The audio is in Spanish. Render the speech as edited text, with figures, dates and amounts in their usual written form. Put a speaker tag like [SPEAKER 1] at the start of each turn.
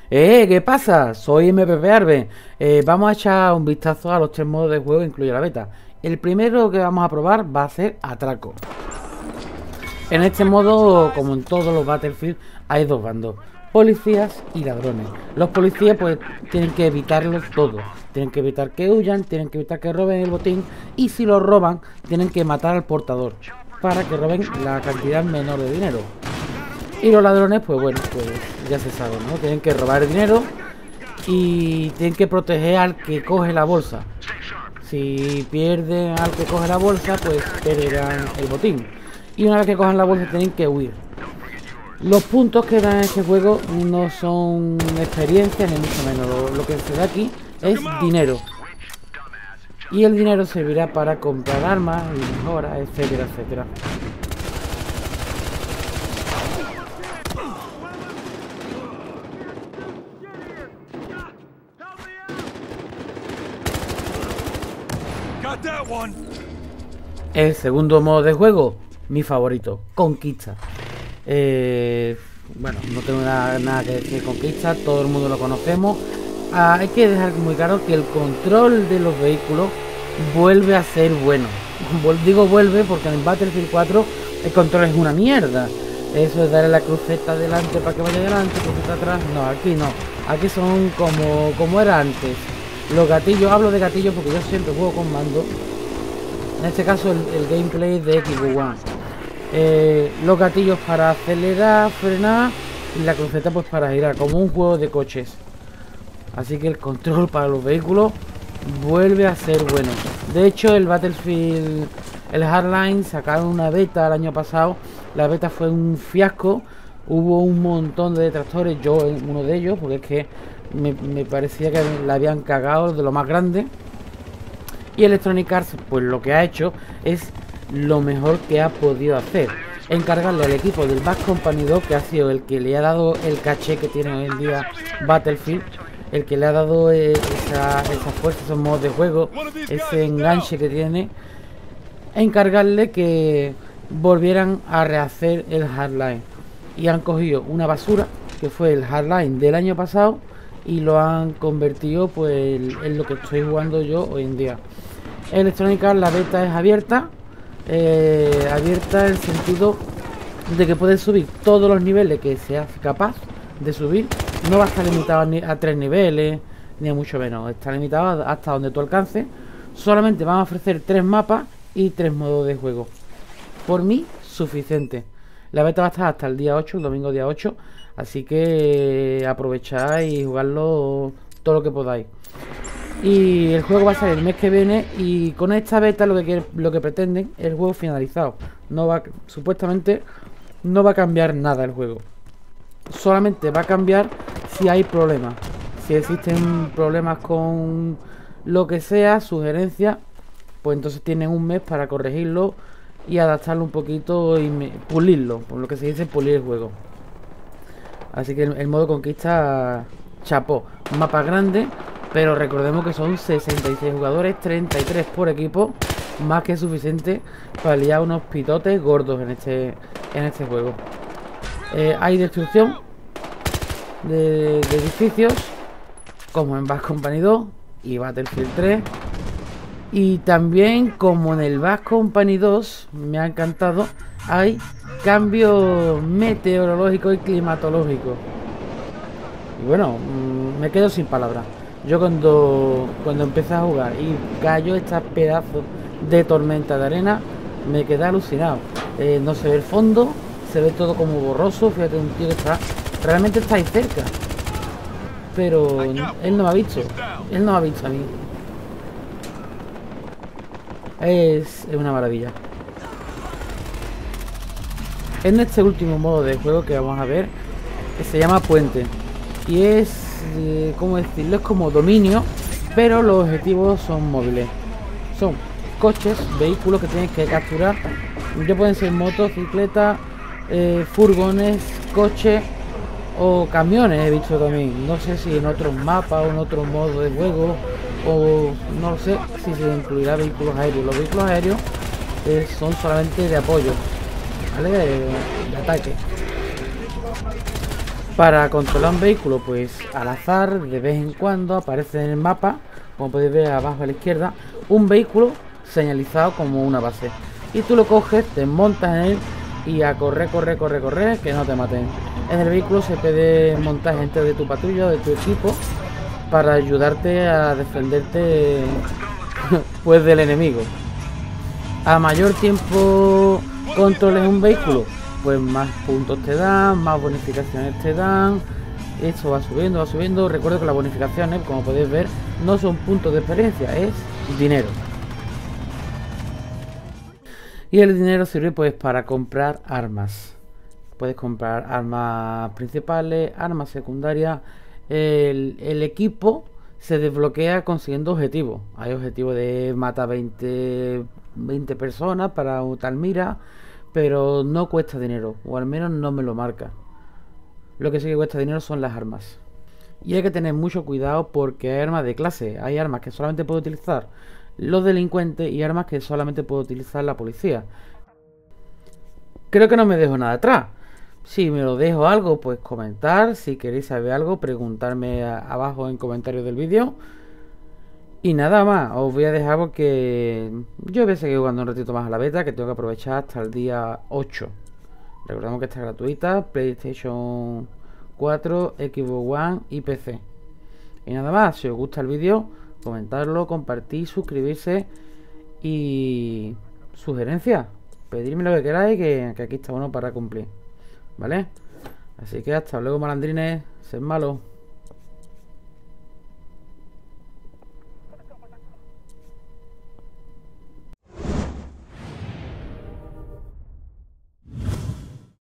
[SPEAKER 1] ¿Qué pasa? Soy MPP Arbe. Vamos a echar un vistazo a los tres modos de juego que incluye la beta. El primero que vamos a probar va a ser Atraco. En este modo, como en todos los Battlefield, hay dos bandos: policías y ladrones. Los policías pues tienen que evitarlos todo. Tienen que evitar que huyan, tienen que evitar que roben el botín, y si lo roban, tienen que matar al portador para que roben la cantidad menor de dinero. Y los ladrones, pues bueno, pues ya se sabe, ¿no? Tienen que robar el dinero y tienen que proteger al que coge la bolsa. Si pierden al que coge la bolsa, pues perderán el botín. Y una vez que cojan la bolsa, tienen que huir. Los puntos que dan en este juego no son experiencia, ni mucho menos. Lo que se da aquí es dinero. Y el dinero servirá para comprar armas y mejoras, etcétera, etcétera. El segundo modo de juego, mi favorito, Conquista. Bueno, no tengo nada que decir de Conquista, todo el mundo lo conocemos. Hay que dejar muy claro que el control de los vehículos vuelve a ser bueno. Digo vuelve porque en el Battlefield 4 el control es una mierda. Eso es darle la cruceta adelante para que vaya adelante, cruceta atrás. No, aquí no. Aquí son como era antes. Los gatillos, hablo de gatillos porque yo siempre juego con mando. En este caso el gameplay de Xbox One. Los gatillos para acelerar, frenar, y la cruceta pues para girar, como un juego de coches. Así que el control para los vehículos vuelve a ser bueno. De hecho, el Battlefield, el Hardline, sacaron una beta el año pasado. La beta fue un fiasco. Hubo un montón de detractores, yo en uno de ellos, porque es que me parecía que la habían cagado de lo más grande. Y Electronic Arts pues lo que ha hecho es lo mejor que ha podido hacer: encargarle al equipo del Bad Company 2, que ha sido el que le ha dado el caché que tiene hoy en día Battlefield, el que le ha dado esa fuerza, esos modos de juego, ese enganche que tiene, encargarle que volvieran a rehacer el Hardline. Y han cogido una basura que fue el Hardline del año pasado y lo han convertido pues en lo que estoy jugando yo hoy en día. Electronic Arts, la beta es abierta. Abierta en el sentido de que puedes subir todos los niveles que seas capaz de subir. No va a estar limitado a 3 niveles, ni a mucho menos. Está limitado hasta donde tú alcances. Solamente van a ofrecer 3 mapas y 3 modos de juego. Por mí, suficiente. La beta va a estar hasta el día 8, el domingo día 8. Así que aprovechad y jugarlo todo lo que podáis. Y el juego va a salir el mes que viene. Y con esta beta lo que pretenden es el juego finalizado. Supuestamente no va a cambiar nada el juego. Solamente va a cambiar si hay problemas. Si existen problemas con lo que sea, sugerencias, pues entonces tienen un mes para corregirlo y adaptarlo un poquito y pulirlo, por lo que se dice pulir el juego. Así que el modo conquista, chapó. Un mapa grande, pero recordemos que son 66 jugadores, 33 por equipo, más que suficiente para liar unos pitotes gordos en este juego. Hay destrucción de edificios, como en Bad Company 2 y Battlefield 3. Y también, como en el Bad Company 2, me ha encantado, hay cambio meteorológico y climatológico. Y bueno, me quedo sin palabras. Yo cuando empecé a jugar y cayó esta pedazo de tormenta de arena, me quedé alucinado. No se ve el fondo, se ve todo como borroso. Fíjate, un tío que realmente está ahí cerca, pero él no me ha visto. Él no me ha visto a mí. Es una maravilla. En este último modo de juego que vamos a ver, que se llama Puente, y es, ¿cómo decirlo? Es como dominio, pero los objetivos son móviles. Son coches, vehículos que tienes que capturar. Ya pueden ser motocicletas, furgones, coches o camiones, he visto también. No sé si en otros mapas o en otros modos de juego, o no lo sé si se incluirá vehículos aéreos. Los vehículos aéreos son solamente de apoyo, ¿vale? De ataque. Para controlar un vehículo, pues al azar, de vez en cuando aparece en el mapa, como podéis ver abajo a la izquierda, un vehículo señalizado como una base. Y tú lo coges, te montas en él y a correr, que no te maten. En el vehículo se puede montar gente de tu patrulla, de tu equipo, para ayudarte a defenderte pues del enemigo. A mayor tiempo controles un vehículo, pues más puntos te dan, más bonificaciones te dan. Esto va subiendo, va subiendo. Recuerdo que las bonificaciones, como podéis ver, no son puntos de experiencia, es dinero. Y el dinero sirve pues para comprar armas. Puedes comprar armas principales, armas secundarias. El equipo se desbloquea consiguiendo objetivos. Hay objetivos de matar 20 personas para tal mira, pero no cuesta dinero, o al menos no me lo marca. Lo que sí que cuesta dinero son las armas. Y hay que tener mucho cuidado porque hay armas de clase. Hay armas que solamente puede utilizar los delincuentes y armas que solamente puede utilizar la policía. Creo que no me dejo nada atrás. Si me lo dejo algo, pues comentar. Si queréis saber algo, preguntarme abajo en comentarios del vídeo. Y nada más, os voy a dejar porque yo voy a seguir jugando un ratito más a la beta, que tengo que aprovechar hasta el día 8. Recordemos que está gratuita, PlayStation 4, Xbox One y PC. Y nada más, si os gusta el vídeo, comentarlo, compartir, suscribirse y sugerencias. Pedirme lo que queráis, que aquí está uno para cumplir. ¿Vale? Así que hasta luego, malandrines. Sed malos.